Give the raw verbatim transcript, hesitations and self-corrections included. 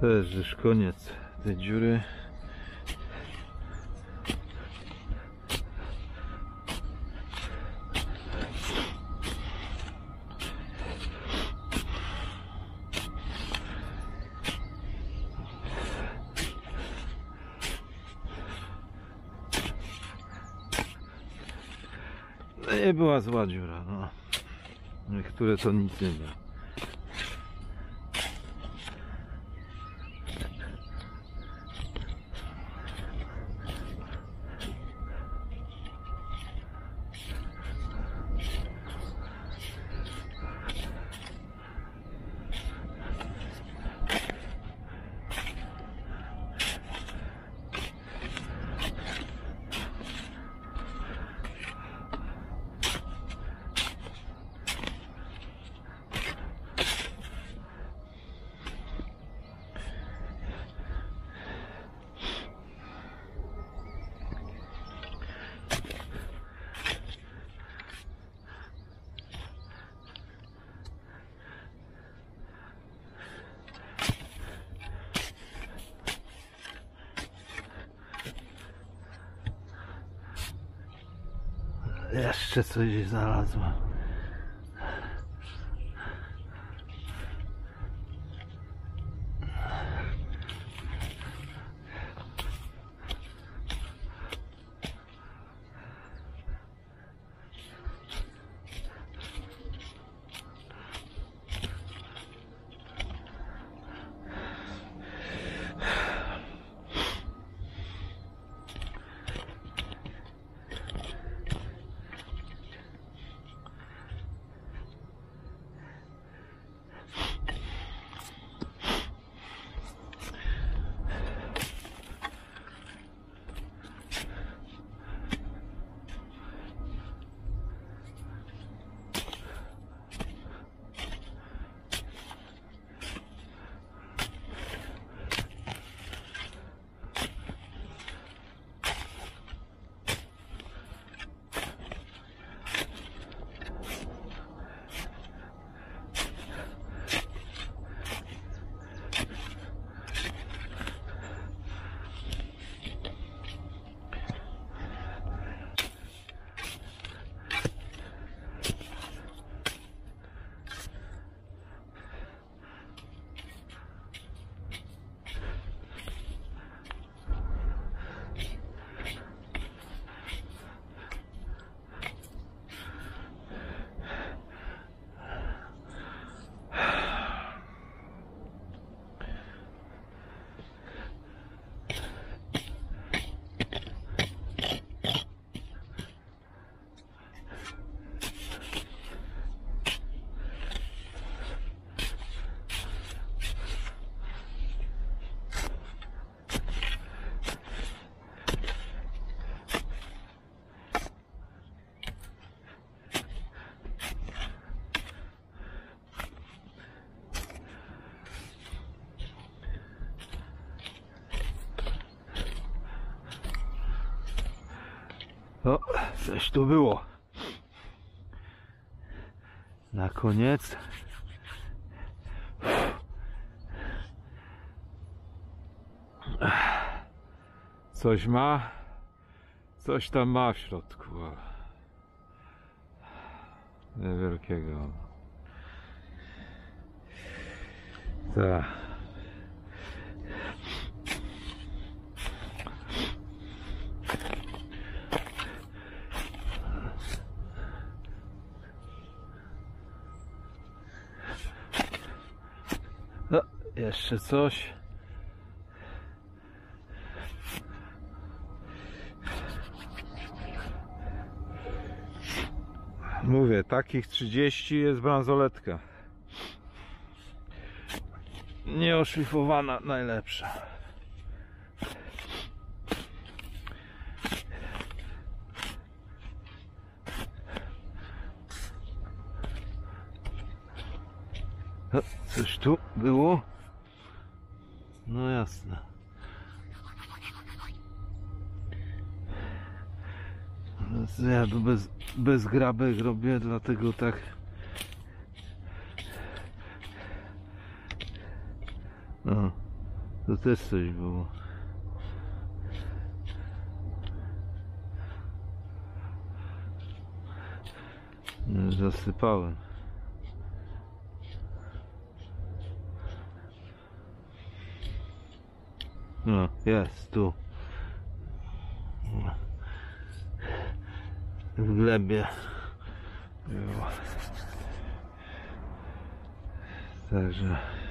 To jest już koniec tej dziury. Nie była zła dziura, no. Niektóre to nic nie da. Jeszcze coś znalazłem. O, coś tu było. Na koniec. Coś ma. Coś tam ma w środku. Niewielkiego. Tak. No, jeszcze coś. Mówię, takich trzydzieści jest bransoletka. Nieoszlifowana, najlepsza. O, coś tu było? No jasne. Ja tu bez, bez grabek robię, dlatego tak. No. To też coś było. No, zasypałem. No, jest tu. W glebie było. Także